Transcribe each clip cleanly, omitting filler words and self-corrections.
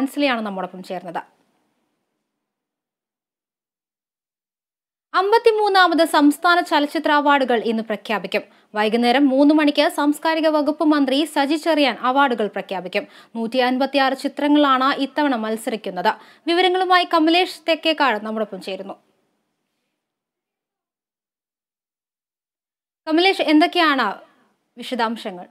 ആൻസ്ലിയാണ് നമ്മോടൊപ്പം ചേർന്നത്. 53ാമത് സംസ്ഥാന ചലച്ചിത്ര അവാർഡുകൾ ഇന്ന് പ്രഖ്യാപിക്കും. വൈകുന്നേരം 3 മണിക്ക് സാംസ്കാരിക വകുപ്പ് മന്ത്രി സജി ചെറിയാൻ അവാർഡുകൾ പ്രഖ്യാപിക്കും. 156 ചിത്രങ്ങളാണ് ഇത്തവണ മത്സരിക്കുന്നത്. വിവരങ്ങളുമായി കമലേഷ് തെക്കേക്കാട് നമ്മോടൊപ്പം ചേരുന്നു. കമലേഷ്, എന്തൊക്കെയാണ് വിശദാംശങ്ങൾ?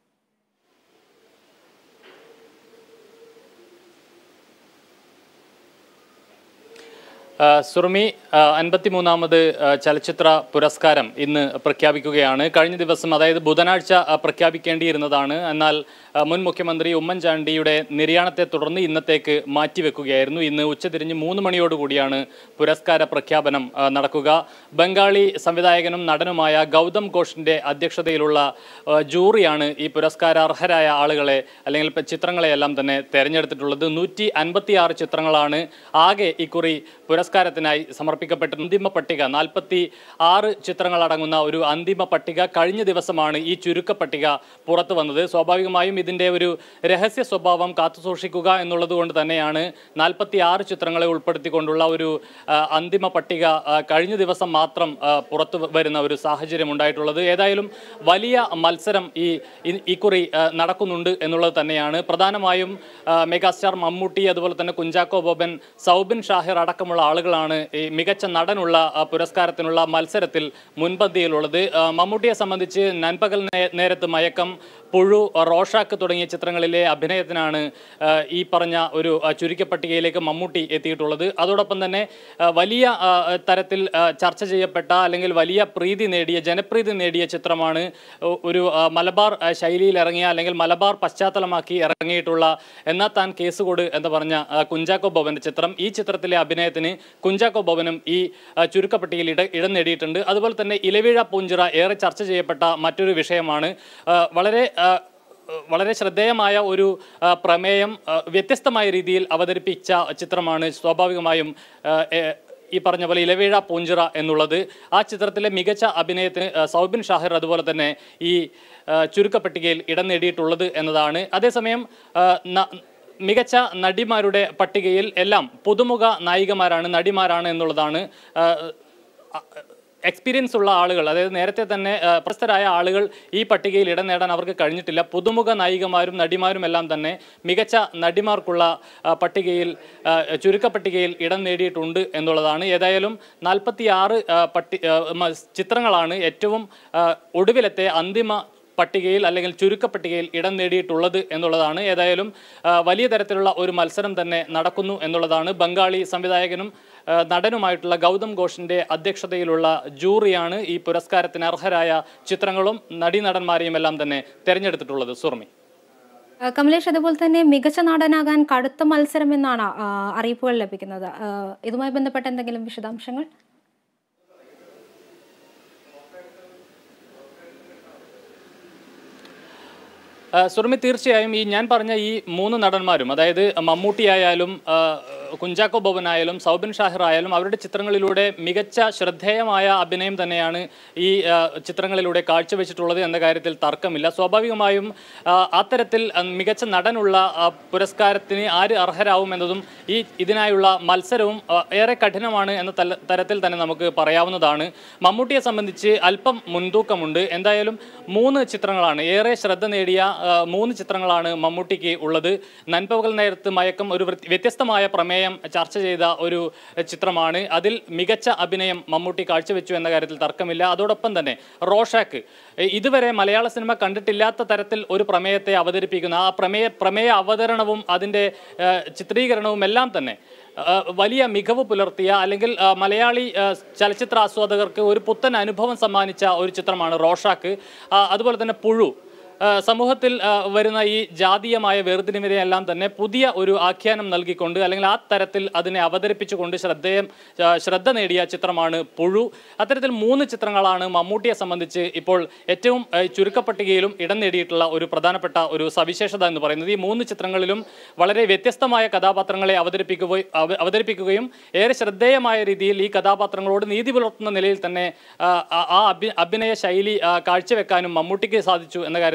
സുർമി, 53ാമത് ചലച്ചിത്ര പുരസ്കാരം ഇന്ന് പ്രഖ്യാപിക്കുകയാണ്. കഴിഞ്ഞ ദിവസം, അതായത് ബുധനാഴ്ച പ്രഖ്യാപിക്കേണ്ടിയിരുന്നതാണ്. എന്നാൽ മുൻ മുഖ്യമന്ത്രി ഉമ്മൻചാണ്ടിയുടെ നിര്യാണത്തെ തുടർന്ന് ഇന്നത്തേക്ക് മാറ്റിവെക്കുകയായിരുന്നു. ഇന്ന് ഉച്ചതിരിഞ്ഞ് 3 മണിയോടുകൂടിയാണ് പുരസ്കാര പ്രഖ്യാപനം നടക്കുക. ബംഗാളി സംവിധായകനും നടനുമായ ഗൗതം ഘോഷിന്റെ അധ്യക്ഷതയിലുള്ള ജൂറിയാണ് ഈ പുരസ്കാരാർഹരായ ആളുകളെ അല്ലെങ്കിൽ ചിത്രങ്ങളെയെല്ലാം തന്നെ തെരഞ്ഞെടുത്തിട്ടുള്ളത്. 156 ചിത്രങ്ങളാണ് ആകെ ഇക്കുറി പുരസ്കാരത്തിനായി സമർപ്പിക്കപ്പെട്ട അന്തിമ പട്ടിക. 46 ചിത്രങ്ങളടങ്ങുന്ന ഒരു അന്തിമ പട്ടിക കഴിഞ്ഞ ദിവസമാണ് ഈ ചുരുക്ക പട്ടിക പുറത്തു വന്നത്. സ്വാഭാവികമായും ഇതിൻ്റെ ഒരു രഹസ്യ സ്വഭാവം കാത്തുസൂക്ഷിക്കുക എന്നുള്ളത് കൊണ്ട് തന്നെയാണ് 46 ചിത്രങ്ങളെ ഉൾപ്പെടുത്തിക്കൊണ്ടുള്ള ഒരു അന്തിമ പട്ടിക കഴിഞ്ഞ ദിവസം മാത്രം പുറത്തു വരുന്ന ഒരു സാഹചര്യം ഉണ്ടായിട്ടുള്ളത്. ഏതായാലും വലിയ മത്സരം ഇക്കുറി നടക്കുന്നുണ്ട് എന്നുള്ളത് തന്നെയാണ്. പ്രധാനമായും മെഗാസ്റ്റാർ മമ്മൂട്ടി, അതുപോലെ തന്നെ കുഞ്ചാക്കോ ബോബൻ, സൗബിൻ ഷാഹിർ അടക്കമുള്ള ആളുകളാണ് ഈ മികച്ച നടനുള്ള പുരസ്കാരത്തിനുള്ള മത്സരത്തിൽ മുൻപന്തിയിലുള്ളത്. മമ്മൂട്ടിയെ സംബന്ധിച്ച് നൻപകൽ നേരത്ത് മയക്കം, പുഴു, റോഷാക്ക് തുടങ്ങിയ ചിത്രങ്ങളിലെ അഭിനയത്തിനാണ് ഈ പറഞ്ഞ ഒരു ചുരുക്കപ്പട്ടികയിലേക്ക് മമ്മൂട്ടി എത്തിയിട്ടുള്ളത്. അതോടൊപ്പം തന്നെ വലിയ തരത്തിൽ ചർച്ച ചെയ്യപ്പെട്ട അല്ലെങ്കിൽ വലിയ ജനപ്രീതി നേടിയ ചിത്രമാണ് ഒരു മലബാർ ശൈലിയിൽ ഇറങ്ങിയ അല്ലെങ്കിൽ മലബാർ പശ്ചാത്തലമാക്കി ഇറങ്ങിയിട്ടുള്ള എന്നാ താൻ കേസുകൊട് എന്ന് പറഞ്ഞ കുഞ്ചാക്കോ ബോബന്റെ ചിത്രം. ഈ ചിത്രത്തിലെ അഭിനയത്തിന് കുഞ്ചാക്കോ ബോബനും ഈ ചുരുക്കപ്പട്ടികയിൽ ഇടം നേടിയിട്ടുണ്ട്. അതുപോലെ തന്നെ ഇലവീഴ പൂഞ്ചിറ ഏറെ ചർച്ച ചെയ്യപ്പെട്ട മറ്റൊരു വിഷയമാണ്. വളരെ ശ്രദ്ധേയമായ ഒരു പ്രമേയം വ്യത്യസ്തമായ രീതിയിൽ അവതരിപ്പിച്ച ചിത്രമാണ് സ്വാഭാവികമായും ഈ പറഞ്ഞ പോലെ ഇലവീഴ പൂഞ്ചിറ എന്നുള്ളത്. ആ ചിത്രത്തിലെ മികച്ച അഭിനയത്തിന് സൗബിൻ ഷാഹിർ അതുപോലെ തന്നെ ഈ ചുരുക്കപ്പട്ടികയിൽ ഇടം നേടിയിട്ടുള്ളത് എന്നതാണ്. അതേസമയം മികച്ച നടിമാരുടെ പട്ടികയിൽ എല്ലാം പുതുമുഖ നായികമാരാണ്, നടിമാരാണ് എന്നുള്ളതാണ്. എക്സ്പീരിയൻസ് ഉള്ള ആളുകൾ, അതായത് നേരത്തെ തന്നെ പ്രശസ്തരായ ആളുകൾ ഈ പട്ടികയിൽ ഇടം നേടാൻ അവർക്ക് കഴിഞ്ഞിട്ടില്ല. പുതുമുഖ നായികമാരും നടിമാരും എല്ലാം തന്നെ മികച്ച നടിമാർക്കുള്ള ചുരുക്കപ്പട്ടികയിൽ ഇടം നേടിയിട്ടുണ്ട് എന്നുള്ളതാണ്. ഏതായാലും 46 ചിത്രങ്ങളാണ് ഏറ്റവും ഒടുവിലത്തെ അന്തിമ പട്ടികയിൽ അല്ലെങ്കിൽ ചുരുക്കപ്പട്ടികയിൽ ഇടം നേടിയിട്ടുള്ളത് എന്നുള്ളതാണ്. ഏതായാലും വലിയ തരത്തിലുള്ള ഒരു മത്സരം തന്നെ നടക്കുന്നു എന്നുള്ളതാണ്. ബംഗാളി സംവിധായകനും നടനുമായിട്ടുള്ള ഗൗതം ഘോഷിന്റെ അധ്യക്ഷതയിലുള്ള ജൂറിയാണ് ഈ പുരസ്കാരത്തിന് അർഹരായ ചിത്രങ്ങളും നടീനടന്മാരെയും എല്ലാം തന്നെ തെരഞ്ഞെടുത്തിട്ടുള്ളത്. സുർമി, കമലേഷ്, അതുപോലെ തന്നെ മികച്ച നടനാകാൻ കടുത്ത മത്സരം എന്നാണ് അറിയിപ്പുകൾ ലഭിക്കുന്നത്. ഇതുമായി ബന്ധപ്പെട്ട എന്തെങ്കിലും വിശദാംശങ്ങൾ? സുർമി, തീർച്ചയായും ഞാൻ പറഞ്ഞ ഈ 3 നടന്മാരും, അതായത് മമ്മൂട്ടിയായാലും കുഞ്ചാക്കോ ബോബനായാലും സൗബിൻ ഷാഹിർ ആയാലും അവരുടെ ചിത്രങ്ങളിലൂടെ മികച്ച ശ്രദ്ധേയമായ അഭിനയം തന്നെയാണ് ഈ ചിത്രങ്ങളിലൂടെ കാഴ്ചവെച്ചിട്ടുള്ളത് എന്ന കാര്യത്തിൽ തർക്കമില്ല. സ്വാഭാവികമായും അത്തരത്തിൽ മികച്ച നടനുള്ള പുരസ്കാരത്തിന് ആര് അർഹരാവും എന്നതും ഇതിനായുള്ള മത്സരവും ഏറെ കഠിനമാണ് എന്ന തരത്തിൽ തന്നെ നമുക്ക് പറയാവുന്നതാണ്. മമ്മൂട്ടിയെ സംബന്ധിച്ച് അല്പം മുൻതൂക്കമുണ്ട്. എന്തായാലും 3 ചിത്രങ്ങളാണ്, ഏറെ ശ്രദ്ധ നേടിയ 3 ചിത്രങ്ങളാണ് മമ്മൂട്ടിക്ക് ഉള്ളത്. നൻപകൽ നേരത്ത് മയക്കം ഒരു വ്യത്യസ്തമായ പ്രമേയം ചർച്ച ചെയ്ത ഒരു ചിത്രമാണ്. അതിൽ മികച്ച അഭിനയം മമ്മൂട്ടി കാഴ്ചവെച്ചു എന്ന കാര്യത്തിൽ തർക്കമില്ല. അതോടൊപ്പം തന്നെ റോഷാക്ക് ഇതുവരെ മലയാള സിനിമ കണ്ടിട്ടില്ലാത്ത തരത്തിൽ ഒരു പ്രമേയത്തെ അവതരിപ്പിക്കുന്ന ആ പ്രമേയ അവതരണവും അതിൻ്റെ ചിത്രീകരണവും എല്ലാം തന്നെ വലിയ മികവ് പുലർത്തിയ അല്ലെങ്കിൽ മലയാളി ചലച്ചിത്ര ആസ്വാദകർക്ക് ഒരു പുത്തൻ അനുഭവം സമ്മാനിച്ച ഒരു ചിത്രമാണ് റോഷാക്ക്. അതുപോലെ തന്നെ പുഴു സമൂഹത്തിൽ വരുന്ന ഈ ജാതീയമായ വേർതിരിവിനെയെല്ലാം തന്നെ പുതിയ ഒരു ആഖ്യാനം നൽകിക്കൊണ്ട് അല്ലെങ്കിൽ ആ തരത്തിൽ അതിനെ അവതരിപ്പിച്ചുകൊണ്ട് ശ്രദ്ധ നേടിയ ചിത്രമാണ് പുഴു. അത്തരത്തിൽ 3 ചിത്രങ്ങളാണ് മമ്മൂട്ടിയെ സംബന്ധിച്ച് ഇപ്പോൾ ഏറ്റവും ചുരുക്കപ്പട്ടികയിലും ഇടം നേടിയിട്ടുള്ള ഒരു പ്രധാനപ്പെട്ട ഒരു സവിശേഷത എന്ന് പറയുന്നത്. ഈ 3 ചിത്രങ്ങളിലും വളരെ വ്യത്യസ്തമായ കഥാപാത്രങ്ങളെ അവതരിപ്പിക്കുകയും ഏറെ ശ്രദ്ധേയമായ രീതിയിൽ ഈ കഥാപാത്രങ്ങളോട് നീതി പുലർത്തുന്ന നിലയിൽ തന്നെ ആ അഭിനയ ശൈലി കാഴ്ചവെക്കാനും മമ്മൂട്ടിക്ക് സാധിച്ചു എന്ന കാര്യത്തിൽ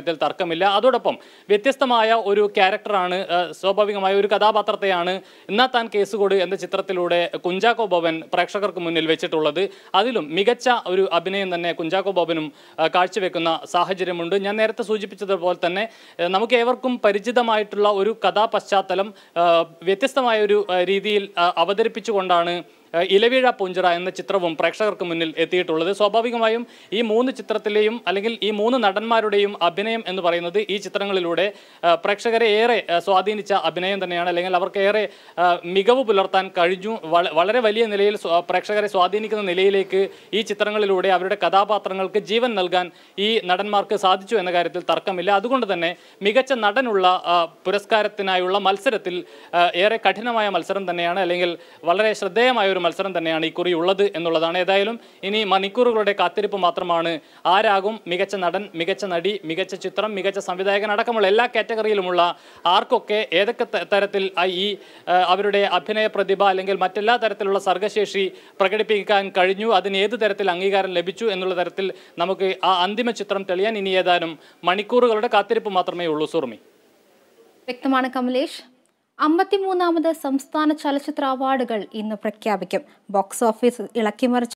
കാര്യത്തിൽ തർക്കമില്ല. അതോടൊപ്പം വ്യത്യസ്തമായ ഒരു ക്യാരക്ടറാണ്, സ്വാഭാവികമായ ഒരു കഥാപാത്രത്തെയാണ് ഇന്നാ താൻ കേസുകൊട് എന്ന ചിത്രത്തിലൂടെ കുഞ്ചാക്കോ ബോബൻ പ്രേക്ഷകർക്ക് മുന്നിൽ വെച്ചിട്ടുള്ളത്. അതിലും മികച്ച ഒരു അഭിനയം തന്നെ കുഞ്ചാക്കോ ബോബനും കാഴ്ചവെക്കുന്ന സാഹചര്യമുണ്ട്. ഞാൻ നേരത്തെ സൂചിപ്പിച്ചതുപോലെ തന്നെ നമുക്ക് ഏവർക്കും പരിചിതമായിട്ടുള്ള ഒരു കഥാപശ്ചാത്തലം വ്യത്യസ്തമായ ഒരു രീതിയിൽ അവതരിപ്പിച്ചുകൊണ്ടാണ് ഇലവീഴ പൂഞ്ചിറ എന്ന ചിത്രവും പ്രേക്ഷകർക്ക് മുന്നിൽ എത്തിയിട്ടുള്ളത്. സ്വാഭാവികമായും ഈ മൂന്ന് ചിത്രത്തിലെയും അല്ലെങ്കിൽ ഈ മൂന്ന് നടന്മാരുടെയും അഭിനയം എന്ന് പറയുന്നത് ഈ ചിത്രങ്ങളിലൂടെ പ്രേക്ഷകരെ ഏറെ സ്വാധീനിച്ച അഭിനയം തന്നെയാണ്. അല്ലെങ്കിൽ അവർക്ക് ഏറെ മികവ് പുലർത്താൻ കഴിഞ്ഞു. വളരെ വലിയ നിലയിൽ പ്രേക്ഷകരെ സ്വാധീനിക്കുന്ന നിലയിലേക്ക് ഈ ചിത്രങ്ങളിലൂടെ അവരുടെ കഥാപാത്രങ്ങൾക്ക് ജീവൻ നൽകാൻ ഈ നടന്മാർക്ക് സാധിച്ചു എന്ന കാര്യത്തിൽ തർക്കമില്ല. അതുകൊണ്ട് തന്നെ മികച്ച നടനുള്ള പുരസ്കാരത്തിനായുള്ള മത്സരത്തിൽ ഏറെ കഠിനമായ മത്സരം തന്നെയാണ്, അല്ലെങ്കിൽ വളരെ ശ്രദ്ധേയമായ ഒരു മത്സരം തന്നെയാണ് ഇക്കുറി ഉള്ളത് എന്നുള്ളതാണ്. ഏതായാലും ഇനി മണിക്കൂറുകളുടെ കാത്തിരിപ്പ് മാത്രമാണ്. ആരാകും മികച്ച നടൻ, മികച്ച നടി, മികച്ച ചിത്രം, മികച്ച സംവിധായകൻ അടക്കമുള്ള എല്ലാ കാറ്റഗറിയിലുമുള്ള ആർക്കൊക്കെ ഏതൊക്കെ തരത്തിൽ ഈ അവരുടെ അഭിനയ പ്രതിഭ അല്ലെങ്കിൽ മറ്റെല്ലാ തരത്തിലുള്ള സർഗശേഷി പ്രകടിപ്പിക്കാൻ കഴിഞ്ഞു, അതിന് ഏത് തരത്തിൽ അംഗീകാരം ലഭിച്ചു എന്നുള്ള തരത്തിൽ നമുക്ക് ആ അന്തിമ ചിത്രം തെളിയാൻ ഇനി ഏതാനും മണിക്കൂറുകളുടെ കാത്തിരിപ്പ് മാത്രമേ ഉള്ളൂ. സുർമി. വ്യക്തമാണ് കമലേഷ്. 53ാമത് സംസ്ഥാന ചലച്ചിത്ര അവാർഡുകൾ ഇന്ന് പ്രഖ്യാപിക്കും. Box office ഇളക്കിമറിച്ച